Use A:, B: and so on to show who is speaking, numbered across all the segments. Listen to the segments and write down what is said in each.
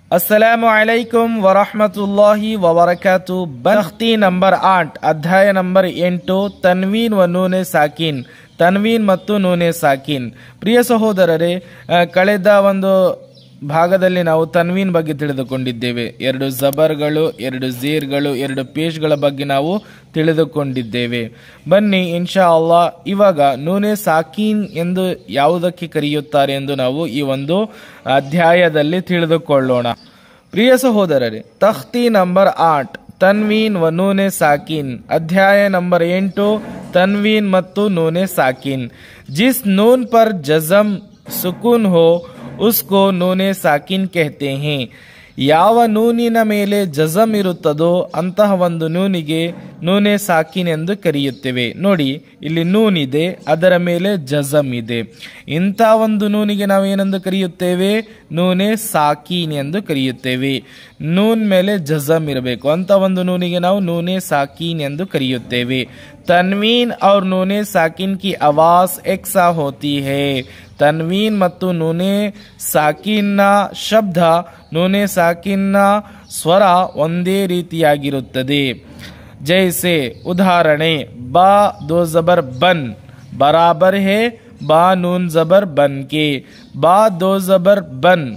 A: अस्सलामु अलैकुम वरहमतुल्लाहि वबरकातु। बख्ती नंबर 8 अध्याय नंबर 8 तन्वीन व नूने साकिन तನ್ವೀನ್ ಮತ್ತು ನೂನೆ ಸಾಕಿನ್। ಪ್ರಿಯ ಸಹೋದರರೇ, ಕಳೆದ ಒಂದು ಭಾಗದಲ್ಲಿ ನಾವು ತನ್ವೀನ್ ಬಗ್ಗೆ ತಿಳಿದುಕೊಂಡಿದ್ದೇವೆ. 2 ಜಬರ್ಗಳು, 2 ಝೀರ್ಗಳು, 2 ಪೇಶ್ಗಳ ಬಗ್ಗೆ ನಾವು ತಿಳಿದುಕೊಂಡಿದ್ದೇವೆ. ಬನ್ನಿ ಇನ್ಶಾ ಅಲ್ಲಾ ಇವಾಗ ನೂನೆ ಸಾಕಿನ್ ಎಂದು ಯಾವುದಕ್ಕೆ ಕರೆಯುತ್ತಾರೆ ಎಂದು ನಾವು ಈ ಒಂದು ಅಧ್ಯಾಯದಲ್ಲಿ ತಿಳಿದುಕೊಳ್ಳೋಣ. ಪ್ರಿಯ ಸಹೋದರರೇ, ತಖ್ತಿ ನಂಬರ್ 8 तन्वीन व नूने साकिन अध्याय नंबर 8 तन्वीन मत्तु नूने साकिन। जिस नून पर जज़म सुकून हो उसको नूने साकिन कहते हैं। ಯಾವ ನೂನಿನ ಮೇಲೆ ಜಜಮ್ ಇರುತ್ತದೋ ಅಂತಹ ಒಂದು ನೂನಿಗೆ ನೂನೆ ಸಾಕಿನ್ ಎಂದು ಕರೆಯುತ್ತೇವೆ. ನೋಡಿ, ಇಲ್ಲಿ ನೂನ್ ಇದೆ, ಅದರ ಮೇಲೆ ಜಜಮ್ ಇದೆ. ಇಂಥ ಒಂದು ನೂನಿಗೆ ನಾವು ಏನೆಂದು ಕರೆಯುತ್ತೇವೆ? ನೂನೆ ಸಾಕಿನ್ ಎಂದು ಕರೆಯುತ್ತೇವೆ. ನೂನ್ ಮೇಲೆ ಜಜಮ್ ಇರಬೇಕು, ಅಂತ ಒಂದು ನೂನಿಗೆ ನಾವು ನೂನೆ ಸಾಕಿನ್ ಎಂದು ಕರೆಯುತ್ತೇವೆ. तन्वीन और नूने साकिन की आवाज एक सा होती है। तन्वीन ಮತ್ತು ನೂನೆ ಸಾಕಿನ್ನ ಶಬ್ದ, ನೂನೆ ಸಾಕಿನ್ನ ಸ್ವರ ಒಂದೇ ರೀತಿಯಾಗಿರುತ್ತದೆ. ಜೈಸೆ ಉದಾಹರಣೆ, ಬಾ ದೋ ಜಬರ್ ಬನ್ ಬರಾಬರ್ ಹೇ ಬಾ ನೂನ್ ಜಬರ್ ಬನ್ ಕೆ. ಬಾ ದೋ ಜಬರ್ ಬನ್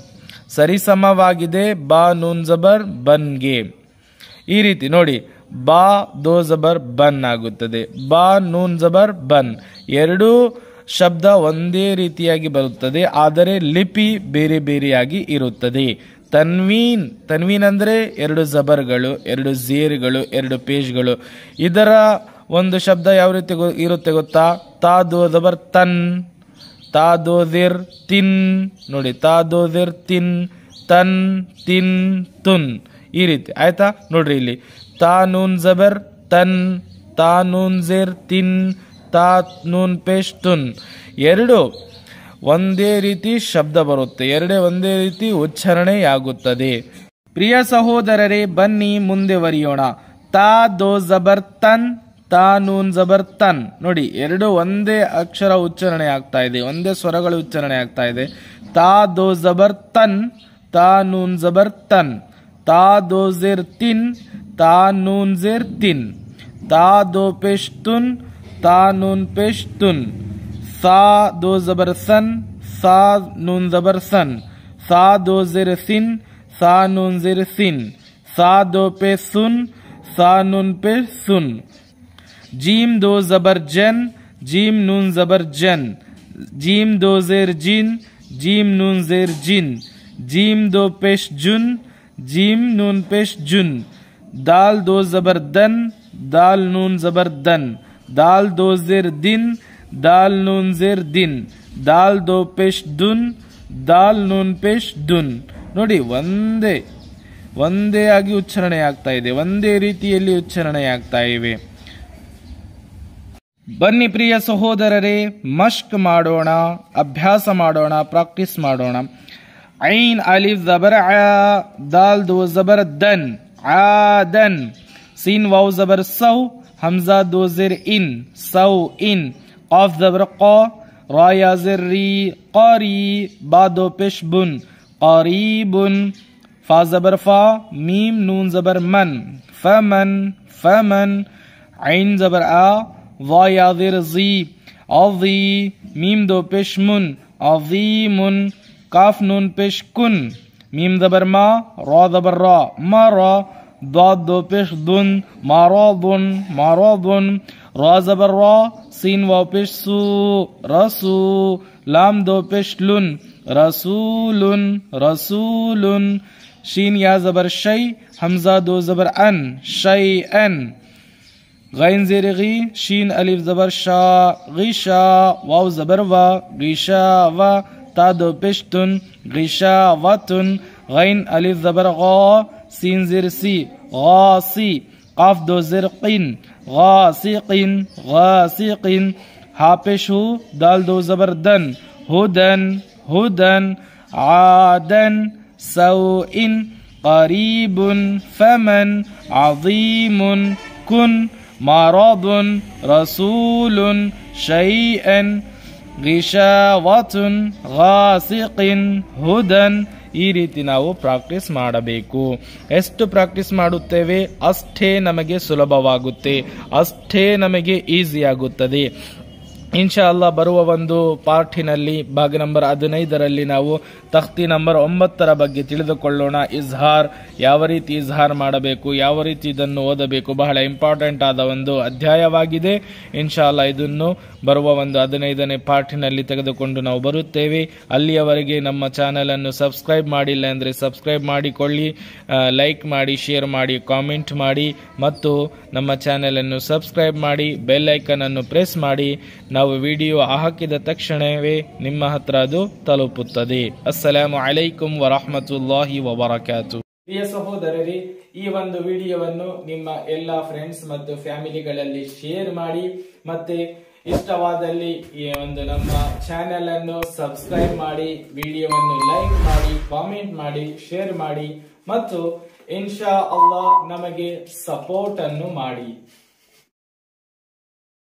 A: ಸರಿಸಮವಾಗಿದೆ ಬಾ ನೂನ್ ಜಬರ್ ಬನ್ಗೆ. ಈ ರೀತಿ ನೋಡಿ, ಬಾ ದೋ ಜಬರ್ ಬನ್ ಆಗುತ್ತದೆ, ಬಾ ನೂನ್ ಜಬರ್ ಬನ್. ಎರಡೂ ಶಬ್ದ ಒಂದೇ ರೀತಿಯಾಗಿ ಬರುತ್ತದೆ, ಆದರೆ ಲಿಪಿ ಬೇರೆ ಬೇರೆಯಾಗಿ ಇರುತ್ತದೆ. ತನ್ವೀನ್ ತನ್ವೀನ್ ಅಂದರೆ 2 ಜಬರ್ಗಳು, 2 ಝೀರ್ಗಳು, 2 ಪೇಶ್ಗಳು. ಇದರ ಒಂದು ಶಬ್ದ ಯಾವ ರೀತಿ ಇರುತ್ತೆ ಗೊತ್ತಾ? ತಾ ದೋ ಜಬರ್ ತನ್, ತಾ ದೋ ಝಿರ್ ತಿನ್. ನೋಡಿ, ತಾ ದೋ ಝಿರ್ ತಿನ್, ತನ್ ತಿನ್ ತುನ್. ಈ ರೀತಿ ಆಯ್ತಾ? ನೋಡ್ರಿ, ಇಲ್ಲಿ ತಾ ನೂನ್ ಜಬರ್ ತನ್, ತಾ ನೂನ್ ಝಿರ್ ತಿನ್, ತಾ ನೂನ್ ಪೇಶ್ ತುನ್. ಎರಡು ಒಂದೇ ರೀತಿ ಶಬ್ದ ಬರುತ್ತೆ, ಎರಡೇ ಒಂದೇ ರೀತಿ ಉಚ್ಚಾರಣೆಯಾಗುತ್ತದೆ. ಪ್ರಿಯ ಸಹೋದರರೇ, ಬನ್ನಿ ಮುಂದೆವರಿಯೋಣ. ತಾ ದೋ ಜಬರ್ ತನ್, ತಾ ನೂನ್ ಜಬರ್ ತನ್. ನೋಡಿ, ಎರಡು ಒಂದೇ ಅಕ್ಷರ ಉಚ್ಚಾರಣೆ ಆಗ್ತಾ ಇದೆ, ಒಂದೇ ಸ್ವರಗಳು ಉಚ್ಚಾರಣೆ ಆಗ್ತಾ ಇದೆ. ತಾ ದೋ ಜಬರ್ ತನ್, ತಾ ನೂನ್ ಜಬರ್ ತನ್. ತಾ ದೋ ಝಿರ್ ತಿನ್, ತಾ ನೂನ್ ಝಿರ್ ತಿನ್. ತಾ ದೋ ಪೇಶ್ ತುನ್, ತಾ ನೂನ್ ಪೇಶ್ ತುನ್. ಸಾ ದೋ ಜಬರ್ ಸನ್, ಸಾ ನೂನ್ ಜಬರ್ ಸನ್. ಸಾ ದೋ ಝಿರ್ ಸಿನ್, ಸಾ ನೂನ್ ಝಿರ್ ಸಿನ್. ಸಾ ದೋ ಪೇಶ್ ಸುನ್, ಸಾ ನೂನ್ ಪೇಶ್ ಸುನ್. जीम दो जबर जन, जीम नून जबर जन. जीम दो जेर जिन, जीम नून जेर जिन. जीम दो पेश जुन, जीम नून पेश जुन. दाल दो जबर दन, दाल नून जबर दन. दाल दो जेर दिन, दाल नून जेर दिन. दाल दो पेश दुन, दाल नून पेश दुन. ನೋಡಿ, ಒಂದೇ ಆಗಿ ಉಚ್ಚಾರಣೆ ಆಗ್ತಾ ಇದೆ, ಒಂದೇ ರೀತಿಯಲ್ಲಿ ಉಚ್ಚಾರಣೆ ಆಗ್ತಾ ಇವೆ. ಬನ್ನಿ ಪ್ರಿಯ ಸಹೋದರರೇ, ಮಶ್ಕ್ ಮಾಡೋಣ, ಅಭ್ಯಾಸ ಮಾಡೋಣ, ಪ್ರಾಕ್ಟೀಸ್ ಮಾಡೋಣ. ಐನ್ ಅಲಿಫ್ ಜಬರ್ ಆ, ದಾಲ್ ದೋ ಜಬರ್ ದನ್ ಆದನ್. सीन वाव जबर सौ, हमजा दो ज़ेर इन सौ इन. क़ाफ जबर क़ा, रा या ज़ेर री क़ारी. बा दो पेश बुन क़रीबुन. फा जबर फा, मीम नून जबर मन फमन फमन. ऐन जबर आ, वा या ज़ेर ज़ी अज़ी. मीम दो पेश मुन अज़ीमुन. काफ नून पेश कुन. मीम जबर मा, रा जबर रा मरा. दाद दो पेश दुन मारादुन मारादुन. रा जबर रा, सीन वाव पेश सू रसू. लाम दो पेश लुन रसूलुन रसूलुन. शीन या जबर शै, हमजा दो जबर अन शैअन. गैन ज़ेर गी, शीन अलिफ जबर शा गिशा. वाव जबर वा गिशा वा. ता दो पेश तुन गिशा वतुन. गैन अलिफ जबर गा, सीन ज़ेर सी गासी. काफ दो ज़ेर क़िन गासिक़िन गासिक़िन. हा पेश हु, दाल दो जबर दन हुदन हुदन. आदन सौइन क़रीबुन फमन अज़ीमुन कुन. मारादुन रसूलुन शैअन. गिशावतुन गासिक़िन हुदन. ಈ ರೀತಿ ನಾವು ಪ್ರಾಕ್ಟೀಸ್ ಮಾಡಬೇಕು. ಎಷ್ಟು ಪ್ರಾಕ್ಟೀಸ್ ಮಾಡುತ್ತೇವೆ ಅಷ್ಟೇ ನಮಗೆ ಸುಲಭವಾಗುತ್ತೆ, ಅಷ್ಟೇ ನಮಗೆ ಈಸಿ ಆಗುತ್ತದೆ. ಇನ್ಶಾ ಅಲ್ಲಾ ಬರುವ ಒಂದು ಪಾರ್ಟಿನಲ್ಲಿ ಭಾಗ ನಂಬರ್ 15ರಲ್ಲಿ ನಾವು ತಖ್ತಿ ನಂಬರ್ 9 ಬಗ್ಗೆ ತಿಳಿದುಕೊಳ್ಳೋಣ. ಇಜ್ಹಾರ್, ಯಾವ ರೀತಿ ಇಜ್ಹಾರ್ ಮಾಡಬೇಕು, ಯಾವ ರೀತಿ ಇದನ್ನು ಓದಬೇಕು, ಬಹಳ ಇಂಪಾರ್ಟೆಂಟ್ ಆದ ಒಂದು ಅಧ್ಯಾಯವಾಗಿದೆ. ಇನ್ಶಾ ಅಲ್ಲಾ ಇದನ್ನು ಬರುವ ಒಂದು 15ನೇ ಪಾರ್ಟಿನಲ್ಲಿ ತೆಗೆದುಕೊಂಡು ನಾವು ಬರುತ್ತೇವೆ. ಅಲ್ಲಿಯವರೆಗೆ ನಮ್ಮ ಚಾನೆಲ್ ಅನ್ನು ಸಬ್ಸ್ಕ್ರೈಬ್ ಮಾಡಿಲ್ಲ ಅಂದರೆ ಸಬ್ಸ್ಕ್ರೈಬ್ ಮಾಡಿಕೊಳ್ಳಿ, ಲೈಕ್ ಮಾಡಿ, ಶೇರ್ ಮಾಡಿ, ಕಾಮೆಂಟ್ ಮಾಡಿ ಮತ್ತು ನಮ್ಮ ಚಾನೆಲ್ ಅನ್ನು ಸಬ್ಸ್ಕ್ರೈಬ್ ಮಾಡಿ, ಬೆಲ್ ಐಕನ್ ಅನ್ನು ಪ್ರೆಸ್ ಮಾಡಿ. ನಾವು ವಿಡಿಯೋ ಹಾಕಿದ ತಕ್ಷಣವೇ ನಿಮ್ಮ ಹತ್ರ ಅದು ತಲುಪುತ್ತದೆ. ಅಸ್ಸಲಾಮು ಅಲೈಕುಂ ವರಹಮತುಲ್ಲಾಹಿ ವಬರಕಾತು. ಪ್ರಿಯ ಸಹೋದರರೇ, ಈ ಒಂದು ವಿಡಿಯೋವನ್ನು ನಿಮ್ಮ ಎಲ್ಲ ಫ್ರೆಂಡ್ಸ್ ಮತ್ತು ಫ್ಯಾಮಿಲಿಗಳಲ್ಲಿ ಶೇರ್ ಮಾಡಿ. ಮತ್ತೆ ಇಷ್ಟವಾದಲ್ಲಿ ಈ ಒಂದು ನಮ್ಮ ಚಾನೆಲ್ ಅನ್ನು ಸಬ್ಸ್ಕ್ರೈಬ್ ಮಾಡಿ, ವಿಡಿಯೋವನ್ನು ಲೈಕ್ ಮಾಡಿ, ಕಾಮೆಂಟ್ ಮಾಡಿ, ಶೇರ್ ಮಾಡಿ ಮತ್ತು ಇನ್ಶಾ ಅಲ್ಲಾಹ್ ನಮಗೆ ಸಪೋರ್ಟ್ ಅನ್ನು ಮಾಡಿ.